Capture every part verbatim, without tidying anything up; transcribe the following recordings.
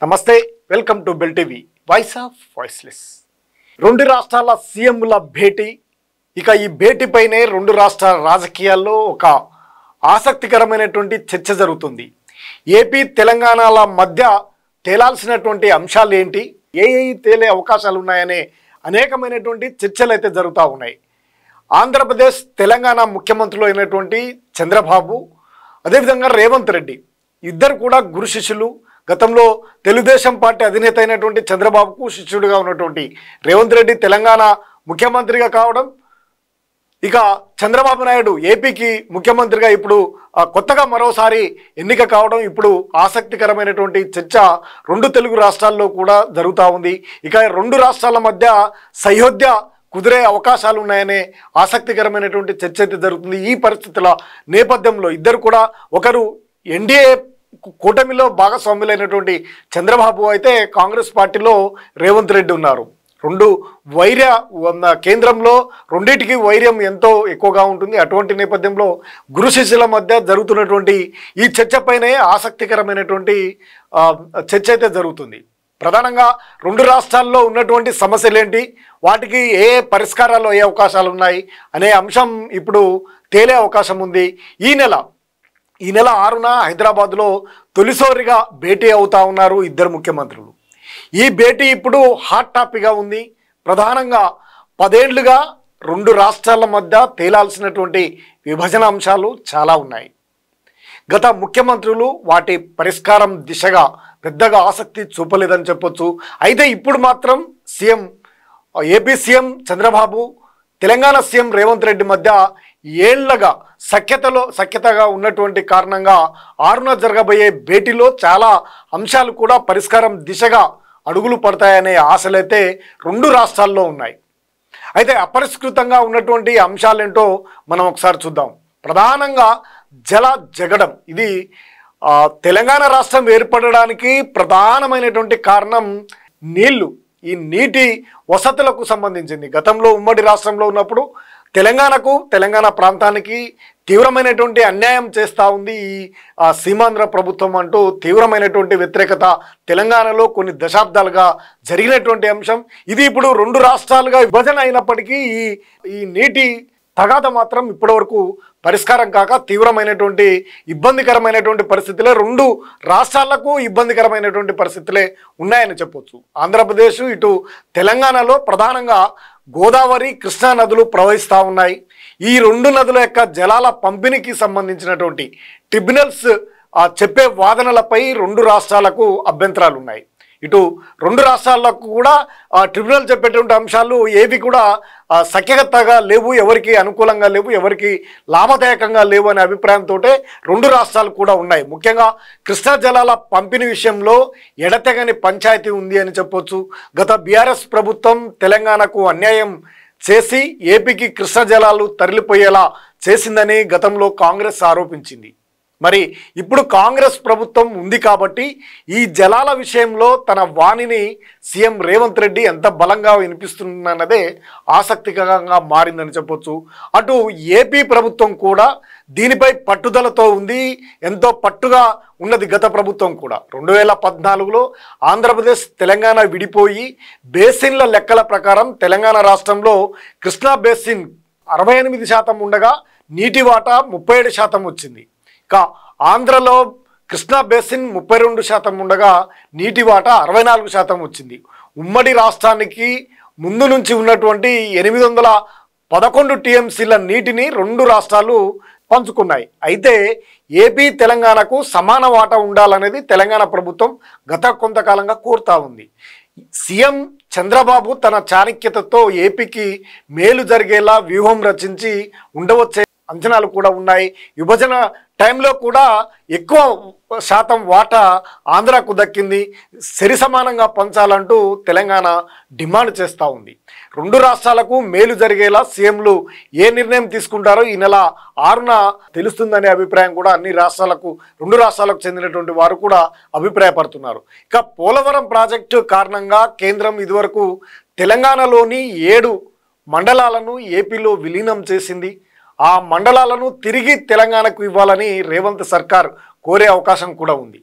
నమస్తే, welcome to Bell TV voice of voiceless. రెండు రాష్ట్రాల సీఎంల భేటీ. ఇక ఈ భేటీపైనే రెండు రాష్ట్రాల రాజకీయాల్లో ఒక ఆసక్తికరమైనటువంటి చర్చ జరుగుతుంది. ఏపీ తెలంగాణల మధ్య తేలాల్సినటువంటి అంశాలు ఏంటి, ఏ ఏ తేలే అవకాశాలు ఉన్నాయనే అనేకమైనటువంటి చర్చలు అయితే జరుగుతూ ఉన్నాయి. ఆంధ్రప్రదేశ్ తెలంగాణ ముఖ్యమంత్రులు అయినటువంటి చంద్రబాబు, అదేవిధంగా రేవంత్ రెడ్డి ఇద్దరు కూడా గురు శిష్యులు. గతంలో తెలుగుదేశం పార్టీ అధినేత అయినటువంటి చంద్రబాబుకు శిష్యుడిగా ఉన్నటువంటి రేవంత్ రెడ్డి తెలంగాణ ముఖ్యమంత్రిగా కావడం, ఇక చంద్రబాబు నాయుడు ఏపీకి ముఖ్యమంత్రిగా ఇప్పుడు కొత్తగా మరోసారి ఎన్నిక కావడం ఇప్పుడు ఆసక్తికరమైనటువంటి చర్చ రెండు తెలుగు రాష్ట్రాల్లో కూడా జరుగుతూ ఉంది. ఇక రెండు రాష్ట్రాల మధ్య సయోధ్య కుదిరే అవకాశాలు ఉన్నాయనే ఆసక్తికరమైనటువంటి చర్చ అయితే జరుగుతుంది. ఈ పరిస్థితుల నేపథ్యంలో ఇద్దరు కూడా, ఒకరు ఎన్డీఏ కూటమిలో భాగస్వాములైనటువంటి చంద్రబాబు అయితే కాంగ్రెస్ పార్టీలో రేవంత్ రెడ్డి ఉన్నారు. రెండు వైర్య కేంద్రంలో రెండింటికి వైర్యం ఎంతో ఎక్కువగా ఉంటుంది. అటువంటి నేపథ్యంలో గురు శిష్యుల మధ్య జరుగుతున్నటువంటి ఈ చర్చపైనే ఆసక్తికరమైనటువంటి చర్చ అయితే జరుగుతుంది. ప్రధానంగా రెండు రాష్ట్రాల్లో ఉన్నటువంటి సమస్యలేంటి, వాటికి ఏ పరిష్కారాలు ఏ అవకాశాలు ఉన్నాయి అనే అంశం ఇప్పుడు తేలే అవకాశం ఉంది. ఈ నెల ఈ నెల ఆరున హైదరాబాద్లో తొలిసారిగా భేటీ అవుతా ఉన్నారు ఇద్దరు ముఖ్యమంత్రులు. ఈ భేటీ ఇప్పుడు హాట్ టాపిక్గా ఉంది. ప్రధానంగా పదేళ్లుగా రెండు రాష్ట్రాల మధ్య తేలాల్సినటువంటి విభజన అంశాలు చాలా ఉన్నాయి. గత ముఖ్యమంత్రులు వాటి పరిష్కారం దిశగా పెద్దగా ఆసక్తి చూపలేదని చెప్పొచ్చు. అయితే ఇప్పుడు మాత్రం CM AP CM Chandrababu, Telangana CM Revanth Reddy మధ్య ఏళ్లగా సఖ్యతలో సఖ్యతగా ఉన్నటువంటి కారణంగా ఆరున జరగబోయే భేటీలో చాలా అంశాలు కూడా పరిష్కారం దిశగా అడుగులు పడతాయనే ఆశలైతే రెండు రాష్ట్రాల్లో ఉన్నాయి. అయితే అపరిష్కృతంగా ఉన్నటువంటి అంశాలేంటో మనం ఒకసారి చూద్దాం. ప్రధానంగా జల జగడం. ఇది తెలంగాణ రాష్ట్రం ఏర్పడడానికి ప్రధానమైనటువంటి కారణం నీళ్లు. ఈ నీటి వసతులకు సంబంధించింది. గతంలో ఉమ్మడి రాష్ట్రంలో ఉన్నప్పుడు తెలంగాణకు, తెలంగాణ ప్రాంతానికి తీవ్రమైనటువంటి అన్యాయం చేస్తూ ఉంది ఈ సీమాంధ్ర ప్రభుత్వం అంటూ తీవ్రమైనటువంటి వ్యతిరేకత తెలంగాణలో కొన్ని దశాబ్దాలుగా జరిగినటువంటి అంశం. ఇది ఇప్పుడు రెండు రాష్ట్రాలుగా విభజన అయినప్పటికీ ఈ ఈ నీటి తగాద మాత్రం ఇప్పటివరకు పరిష్కారం కాక తీవ్రమైనటువంటి ఇబ్బందికరమైనటువంటి పరిస్థితులే రెండు రాష్ట్రాలకు ఇబ్బందికరమైనటువంటి పరిస్థితులే ఉన్నాయని చెప్పొచ్చు. ఆంధ్రప్రదేశ్ ఇటు తెలంగాణలో ప్రధానంగా గోదావరి, కృష్ణా నదులు ప్రవహిస్తూ ఉన్నాయి. ఈ రెండు నదుల యొక్క జలాల పంపిణీకి సంబంధించినటువంటి ట్రిబ్యునల్స్ చెప్పే వాదనలపై రెండు రాష్ట్రాలకు అభ్యంతరాలు ఉన్నాయి. ఇటు రెండు రాష్ట్రాలకు కూడా ట్రిబ్యునల్ చెప్పేటువంటి అంశాలు ఏవి కూడా సఖ్యతగా లేవు, ఎవరికి అనుకూలంగా లేవు, ఎవరికి లాభదాయకంగా లేవు అనే అభిప్రాయంతో రెండు రాష్ట్రాలు కూడా ఉన్నాయి. ముఖ్యంగా కృష్ణా జలాల పంపిణీ విషయంలో ఎడతెగని పంచాయతీ ఉంది అని చెప్పొచ్చు. గత బీఆర్ఎస్ ప్రభుత్వం తెలంగాణకు అన్యాయం చేసి ఏపీకి కృష్ణా జలాలు తరలిపోయేలా చేసిందని గతంలో కాంగ్రెస్ ఆరోపించింది. మరి ఇప్పుడు కాంగ్రెస్ ప్రభుత్వం ఉంది కాబట్టి ఈ జలాల విషయంలో తన వాణిని సీఎం రేవంత్ రెడ్డి ఎంత బలంగా వినిపిస్తున్నదే ఆసక్తికరంగా మారిందని చెప్పొచ్చు. అటు ఏపీ ప్రభుత్వం కూడా దీనిపై పట్టుదలతో ఉంది, ఎంతో పట్టుగా ఉన్నది గత ప్రభుత్వం కూడా. రెండు వేల పద్నాలుగులో ఆంధ్రప్రదేశ్ తెలంగాణ విడిపోయి బేసిన్ల లెక్కల ప్రకారం తెలంగాణ రాష్ట్రంలో కృష్ణా బేసిన్ అరవై ఎనిమిది శాతం ఉండగా నీటి వాటా ముప్పై ఏడు శాతం వచ్చింది. ఇక ఆంధ్రలో కృష్ణా బేసిన్ ముప్పై రెండు శాతం ఉండగా నీటి వాటా అరవై నాలుగు శాతం వచ్చింది. ఉమ్మడి రాష్ట్రానికి ముందు నుంచి ఉన్నటువంటి ఎనిమిది వందల పదకొండు టీఎంసీల నీటిని రెండు రాష్ట్రాలు పంచుకున్నాయి. అయితే ఏపీ తెలంగాణకు సమాన వాటా ఉండాలనేది తెలంగాణ ప్రభుత్వం గత కొంతకాలంగా కోరుతా ఉంది. సీఎం చంద్రబాబు తన చాణక్యతతో ఏపీకి మేలు జరిగేలా వ్యూహం రచించి ఉండవచ్చే అంచనాలు కూడా ఉన్నాయి. విభజన టైంలో కూడా ఎక్కువ శాతం వాటా ఆంధ్రాకు దక్కింది, సరి సమానంగా పంచాలంటూ తెలంగాణ డిమాండ్ చేస్తూ ఉంది. రెండు రాష్ట్రాలకు మేలు జరిగేలా సీఎంలు ఏ నిర్ణయం తీసుకుంటారో ఈ నెల ఆరున తెలుస్తుందనే అభిప్రాయం కూడా అన్ని రాష్ట్రాలకు రెండు రాష్ట్రాలకు చెందినటువంటి వారు కూడా అభిప్రాయపడుతున్నారు. ఇక పోలవరం ప్రాజెక్టు కారణంగా కేంద్రం ఇదివరకు తెలంగాణలోని ఏడు మండలాలను ఏపీలో విలీనం చేసింది. ఆ మండలాలను తిరిగి తెలంగాణకు ఇవ్వాలని రేవంత్ సర్కార్ కోరే అవకాశం కూడా ఉంది.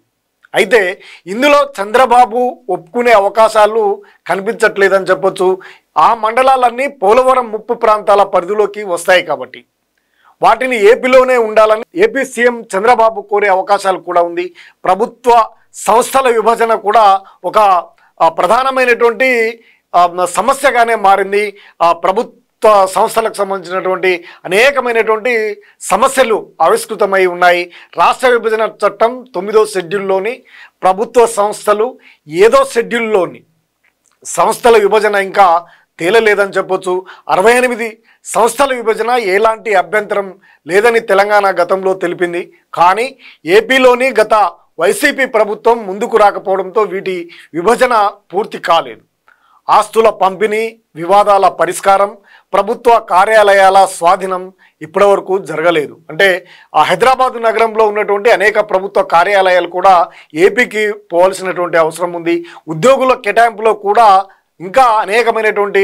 అయితే ఇందులో చంద్రబాబు ఒప్పుకునే అవకాశాలు కనిపించట్లేదని చెప్పొచ్చు. ఆ మండలాలన్నీ పోలవరం ముప్పు ప్రాంతాల పరిధిలోకి వస్తాయి కాబట్టి వాటిని ఏపీలోనే ఉండాలని ఏపీ సీఎం చంద్రబాబు కోరే అవకాశాలు కూడా ఉంది. ప్రభుత్వ సంస్థల విభజన కూడా ఒక ప్రధానమైనటువంటి సమస్యగానే మారింది. ప్రభుత్వ సంస్థలకు సంబంధించినటువంటి అనేకమైనటువంటి సమస్యలు ఆవిష్కృతమై ఉన్నాయి. రాష్ట్ర విభజన చట్టం తొమ్మిదో షెడ్యూల్లోని ప్రభుత్వ సంస్థలు ఏదో షెడ్యూల్లోని సంస్థల విభజన ఇంకా తేలలేదని చెప్పొచ్చు. అరవై ఎనిమిది సంస్థల విభజన ఎలాంటి అభ్యంతరం లేదని తెలంగాణ గతంలో తెలిపింది. కానీ ఏపీలోని గత వైసీపీ ప్రభుత్వం ముందుకు రాకపోవడంతో వీటి విభజన పూర్తి కాలేదు. ఆస్తుల పంపిణీ, వివాదాల పరిష్కారం, ప్రభుత్వ కార్యాలయాల స్వాధీనం ఇప్పటివరకు జరగలేదు. అంటే ఆ హైదరాబాద్ నగరంలో ఉన్నటువంటి అనేక ప్రభుత్వ కార్యాలయాలు కూడా ఏపీకి పోవాల్సినటువంటి అవసరం ఉంది. ఉద్యోగుల కేటాయింపులో కూడా ఇంకా అనేకమైనటువంటి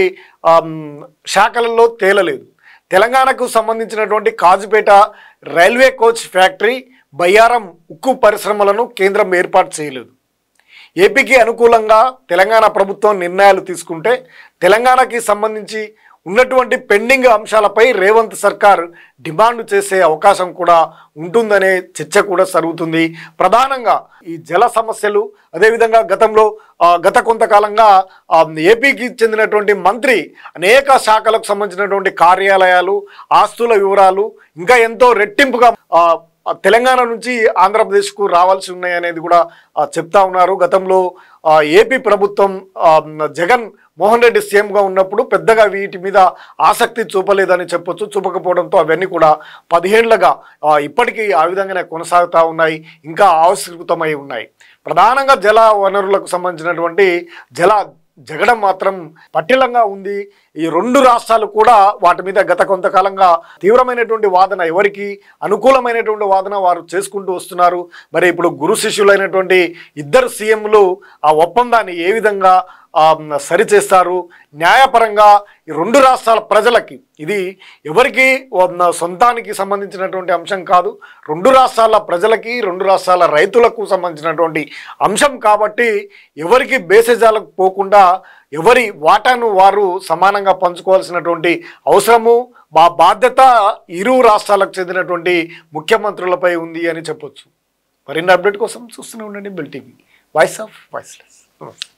శాఖలలో తేలలేదు. తెలంగాణకు సంబంధించినటువంటి Kazipet railway coach factory, Bayyaram ఉక్కు పరిశ్రమలను కేంద్రం ఏర్పాటు చేయలేదు. ఏపీకి అనుకూలంగా తెలంగాణ ప్రభుత్వం నిర్ణయాలు తీసుకుంటే తెలంగాణకి సంబంధించి ఉన్నటువంటి పెండింగ్ అంశాలపై రేవంత్ సర్కార్ డిమాండ్ చేసే అవకాశం కూడా ఉంటుందనే చర్చ కూడా జరుగుతుంది. ప్రధానంగా ఈ జల సమస్యలు, అదేవిధంగా గతంలో గత కొంతకాలంగా ఏపీకి చెందినటువంటి మంత్రి అనేక శాఖలకు సంబంధించినటువంటి కార్యాలయాలు, ఆస్తుల వివరాలు ఇంకా ఎంతో రెట్టింపుగా తెలంగాణ నుంచి ఆంధ్రప్రదేశ్కు రావాల్సి ఉన్నాయి అనేది కూడా చెప్తా ఉన్నారు. గతంలో ఏపీ ప్రభుత్వం జగన్ మోహన్ రెడ్డి సీఎంగా ఉన్నప్పుడు పెద్దగా వీటి మీద ఆసక్తి చూపలేదని చెప్పొచ్చు. చూపకపోవడంతో అవన్నీ కూడా పదిహేళ్లుగా ఇప్పటికీ ఆ విధంగానే కొనసాగుతూ ఉన్నాయి, ఇంకా ఆవిష్కృతమై ఉన్నాయి. ప్రధానంగా జల వనరులకు సంబంధించినటువంటి జల జగడం మాత్రం పటిలంగా ఉంది. ఈ రెండు రాష్ట్రాలు కూడా వాటి మీద గత కొంతకాలంగా తీవ్రమైనటువంటి వాదన, ఎవరికి అనుకూలమైనటువంటి వాదన వారు చేసుకుంటూ వస్తున్నారు. మరి ఇప్పుడు గురు శిష్యులైనటువంటి ఇద్దరు సీఎంలు ఆ ఒప్పందాన్ని ఏ విధంగా సరిచేస్తారు, న్యాయపరంగా ఈ రెండు రాష్ట్రాల ప్రజలకి ఇది ఎవరికి సొంతానికి సంబంధించినటువంటి అంశం కాదు, రెండు రాష్ట్రాల ప్రజలకి రెండు రాష్ట్రాల రైతులకు సంబంధించినటువంటి అంశం కాబట్టి ఎవరికి బేసేజాలకు పోకుండా ఎవరి వాటాను వారు సమానంగా పంచుకోవాల్సినటువంటి అవసరము, మా బాధ్యత ఇరు రాష్ట్రాలకు చెందినటువంటి ముఖ్యమంత్రులపై ఉంది అని చెప్పొచ్చు. మరిన్ని అప్డేట్ కోసం చూస్తూనే ఉండండి Bell TV, voice of voiceless. నమస్తే.